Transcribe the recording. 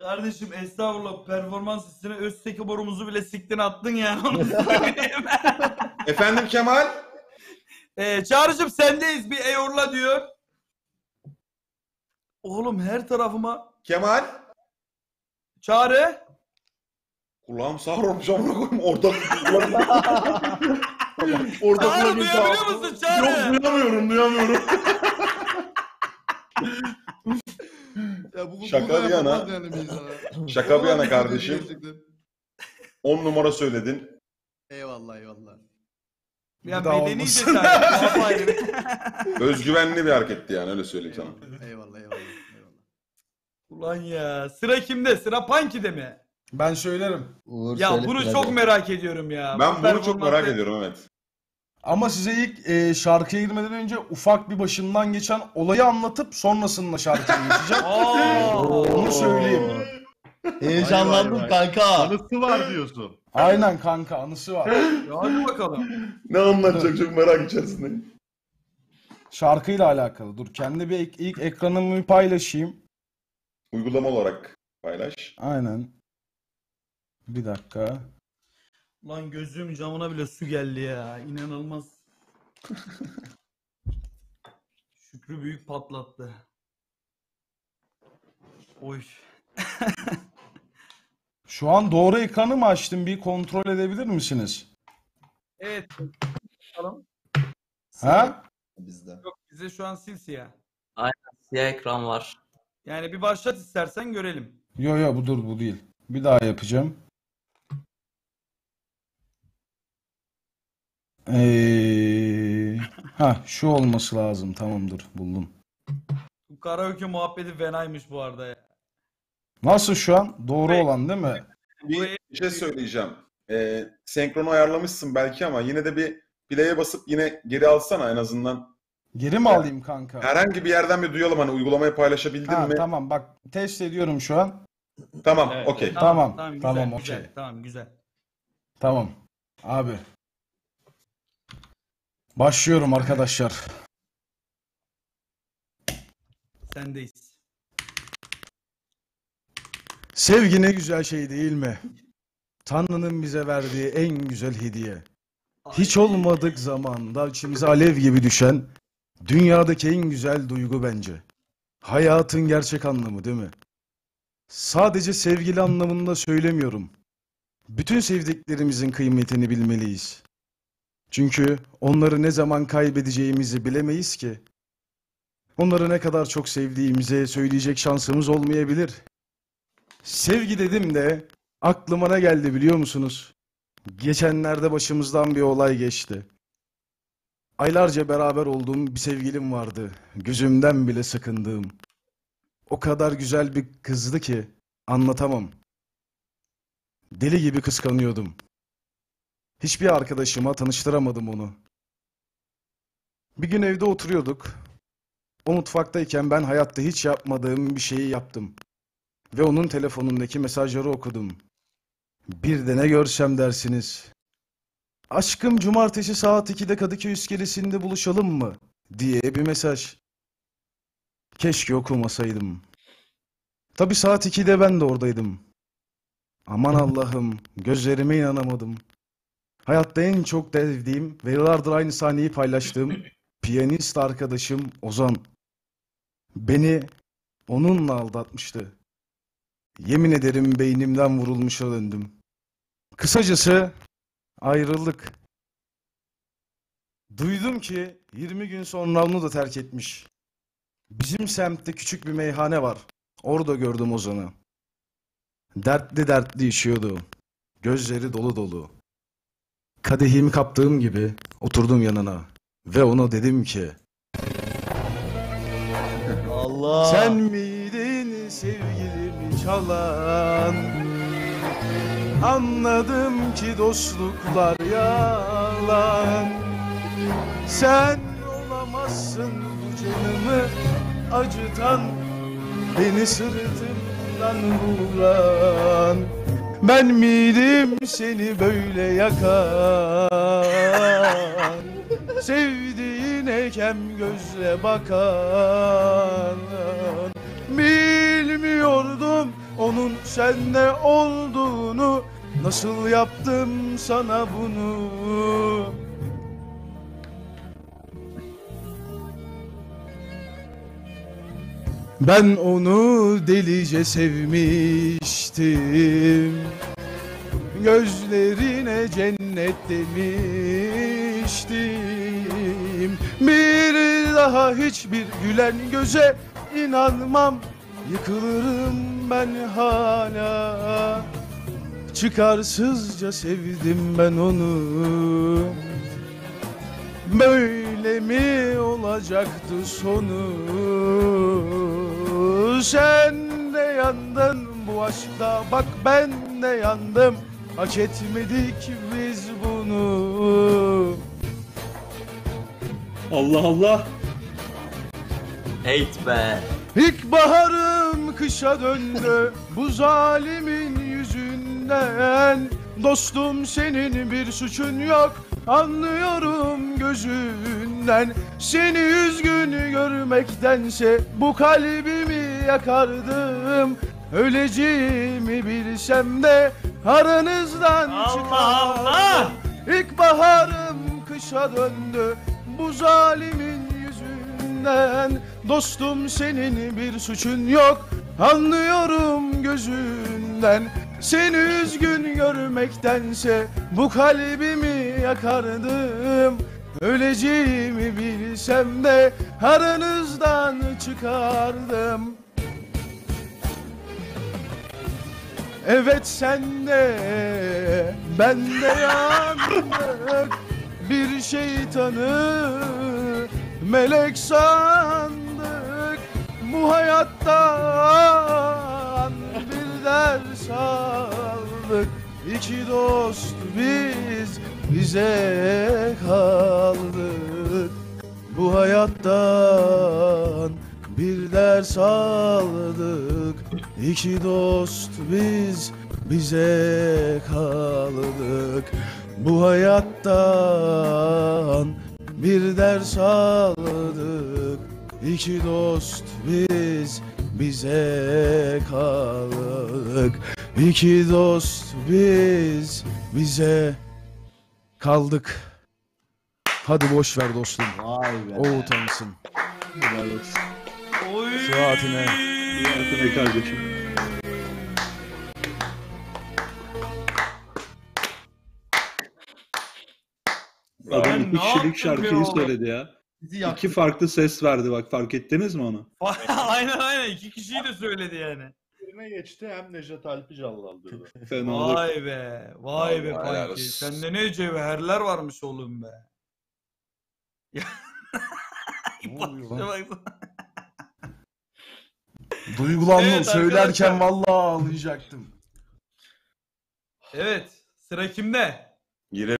Kardeşim estağfurullah, performans üstüne Özteki borumuzu bile siktin attın yani. Onu söyleyeyim. Efendim Kemal? Çağrı'cığım sendeyiz, bir eyvallah diyor. Oğlum her tarafıma. Kemal? Çağrı. Kulağım sağır olmuş amına koyayım orada. Çağrı duyabiliyor musun Çağrı? Yok duyamıyorum. Ya Şaka bir yana. Şaka bir yana kardeşim. Gerçekten. 10 numara söyledin. Eyvallah. Ya Daha medeni olmasın. detay. Özgüvenli bir hareketti yani öyle söyleyeyim sana. Eyvallah. Ulan ya, sıra kimde? Sıra Punky'de mi? Ben söylerim. Uğur Ya söylesin bunu hadi. çok merak ediyorum ya. Ben Bu bunu çok merak performansı- ediyorum evet. Ama size ilk şarkıya girmeden önce ufak bir başından geçen olayı anlatıp sonrasında şarkıya geçeceğim. Onu söyleyeyim. Heyecanlandım Vay vay. kanka. Anısı var diyorsun. Aynen kanka, anısı var. Ya hadi bakalım. Ne anlatacak çok merak içerisindeyim. Şarkıyla alakalı. Dur, kendi bir ilk ekranımı bir paylaşayım. Uygulama olarak paylaş. Aynen. Bir dakika. Lan gözüm camına bile su geldi ya. İnanılmaz. Şükrü büyük patlattı. Oy. Şu an doğru ekranı mı açtım? Bir kontrol edebilir misiniz? Evet. Bakalım. Ha? Bizde. Yok, bize şu an simsiyah. Siyah ekran var. Yani bir başlat istersen görelim. Yo bu değil. Bir daha yapacağım. Şu olması lazım. Tamamdır, buldum. Bu karaoke muhabbeti fenaymış bu arada ya. Nasıl şu an? Doğru olan değil mi? Bir şey söyleyeceğim. Senkronu ayarlamışsın belki ama yine de bir play'e basıp yine geri alsana en azından. Geri mi alayım kanka? Herhangi bir yerden bir duyalım hani uygulamayı paylaşabildin Ha, mi? tamam, bak test ediyorum şu an. Tamam, Evet, okey. Tamam, güzel, tamam, güzel, okey. tamam, güzel. Tamam. Abi. Başlıyorum arkadaşlar. Sendeyiz. Sevgi ne güzel şey değil mi? Tanrı'nın bize verdiği en güzel hediye. Hiç olmadık zamanda içimize alev gibi düşen dünyadaki en güzel duygu bence. Hayatın gerçek anlamı değil mi? Sadece sevgili anlamında söylemiyorum. Bütün sevdiklerimizin kıymetini bilmeliyiz. Çünkü onları ne zaman kaybedeceğimizi bilemeyiz ki. Onları ne kadar çok sevdiğimize söyleyecek şansımız olmayabilir. Sevgi dedim de aklıma ne geldi biliyor musunuz? Geçenlerde başımızdan bir olay geçti. Aylarca beraber olduğum bir sevgilim vardı. Gözümden bile sakındığım. O kadar güzel bir kızdı ki anlatamam. Deli gibi kıskanıyordum. Hiçbir arkadaşıma tanıştıramadım onu. Bir gün evde oturuyorduk. O mutfaktayken ben hayatta hiç yapmadığım bir şeyi yaptım. Ve onun telefonundaki mesajları okudum. Bir de ne görsem dersiniz. Aşkım cumartesi saat 2'de Kadıköy iskelesinde buluşalım mı? Diye bir mesaj. Keşke okumasaydım. Tabii saat 2'de ben de oradaydım. Aman Allah'ım, gözlerime inanamadım. Hayatta en çok sevdiğim ve yıllardır aynı sahneyi paylaştığım piyanist arkadaşım Ozan. Beni onunla aldatmıştı. Yemin ederim beynimden vurulmuşa döndüm. Kısacası ayrıldık. Duydum ki 20 gün sonra onu da terk etmiş. Bizim semtte küçük bir meyhane var. Orada gördüm Ozan'ı. Dertli dertli içiyordu. Gözleri dolu dolu. Kadehimi kaptığım gibi oturdum yanına. Ve ona dedim ki... Allah. Sen miydin sevgilimi çalan? Anladım ki dostluklar yalan. Sen olamazsın bu canımı acıtan, beni sırtımdan vuran. Ben miydim seni böyle yakan? Sevdiğine kem gözle bakan. Bilmiyordum onun sende olduğunu. Nasıl yaptım sana bunu? Ben onu delice sevmiştim. Gözlerine cennet demiştim. Bir daha hiçbir gülen göze inanmam. Yıkılırım ben hala. Çıkarsızca sevdim ben onu. Böyle mi olacaktı sonu? Sen de yandın bu aşkta, bak ben de yandım. Hak etmedik biz bunu. Allah Allah. Hate be. İlkbaharım kışa döndü bu zalimin yüzünden. Dostum senin bir suçun yok, anlıyorum gözünden. Seni üzgün görmektense bu kalbimi yakardım. Öleceğimi bilsem de aranızdan Allah çıkardım. Allah! İlkbaharım kışa döndü bu zalimin yüzünden. Dostum senin bir suçun yok, anlıyorum gözünden. Seni üzgün görmektense bu kalbimi yakardım. Öleceğimi bilsem de aranızdan çıkardım. Evet sen de ben de yandık. Bir şeytanı melek sandık. Bu hayattan bir ders aldık. İki dost biz bize kaldık. Bu hayattan bir ders aldık. İki dost biz bize kaldık. Bu hayattan bir ders aldık. İki dost biz bize kaldık. İki dost biz bize kaldık. Hadi boş ver dostum. Vay be. O utansın. Helal olsun. Oy. Sıhhatine. Hayatına kardeşim. Adam Ben iki ne kişilik yaptım şarkıyı ya? söyledi ya. Bizi yaktı. İki farklı ses verdi bak, fark ettiniz mi onu? Aynen iki kişiyi de söyledi yani. Yerine geçti hem Nejat Alp'i canlandırdı. Fenalık. Vay be. Vay be Vallahi helal kanki. olsun. Sende ne cevherler varmış oğlum be. Ya. Ne oluyor Bakışa lan? baksana. Duygulandım, Evet söylerken arkadaşlar. vallahi ağlayacaktım. Evet. Sıra kimde? Girelim.